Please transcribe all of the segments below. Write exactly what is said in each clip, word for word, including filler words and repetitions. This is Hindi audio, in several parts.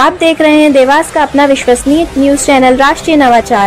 आप देख रहे हैं देवास का अपना विश्वसनीय न्यूज चैनल राष्ट्रीय नवाचार।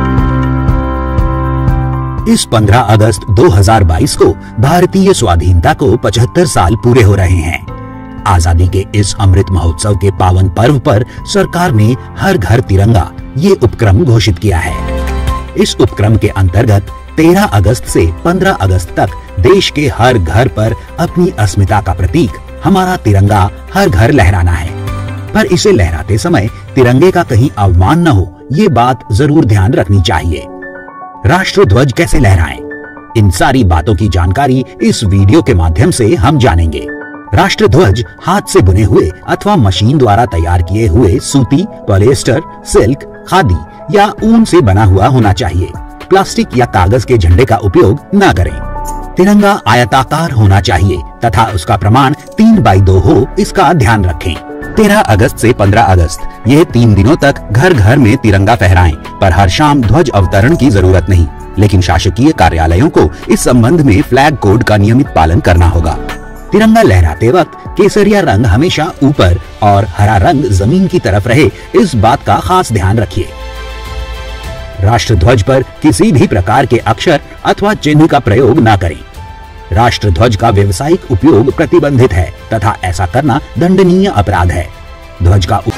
इस पंद्रह अगस्त दो हज़ार बाईस को भारतीय स्वाधीनता को पचहत्तर साल पूरे हो रहे हैं। आजादी के इस अमृत महोत्सव के पावन पर्व पर सरकार ने हर घर तिरंगा ये उपक्रम घोषित किया है। इस उपक्रम के अंतर्गत तेरह अगस्त से पंद्रह अगस्त तक देश के हर घर पर अपनी अस्मिता का प्रतीक हमारा तिरंगा हर घर लहराना है। पर इसे लहराते समय तिरंगे का कहीं अवमान न हो, ये बात जरूर ध्यान रखनी चाहिए। राष्ट्र ध्वज कैसे लहराएं? इन सारी बातों की जानकारी इस वीडियो के माध्यम से हम जानेंगे। राष्ट्र ध्वज हाथ से बुने हुए अथवा मशीन द्वारा तैयार किए हुए सूती, पॉलिएस्टर, सिल्क, खादी या ऊन से बना हुआ होना चाहिए। प्लास्टिक या कागज के झंडे का उपयोग न करें। तिरंगा आयताकार होना चाहिए तथा उसका प्रमाण तीन बाई दो हो, इसका ध्यान रखें। तेरह अगस्त से पंद्रह अगस्त ये तीन दिनों तक घर घर में तिरंगा फहराएं, पर हर शाम ध्वज अवतरण की जरूरत नहीं। लेकिन शासकीय कार्यालयों को इस संबंध में फ्लैग कोड का नियमित पालन करना होगा। तिरंगा लहराते वक्त केसरिया रंग हमेशा ऊपर और हरा रंग जमीन की तरफ रहे, इस बात का खास ध्यान रखिए। राष्ट्र ध्वज पर किसी भी प्रकार के अक्षर अथवा चिन्ह का प्रयोग न करें। राष्ट्र ध्वज का व्यावसायिक उपयोग प्रतिबंधित है तथा ऐसा करना दंडनीय अपराध है। ध्वज का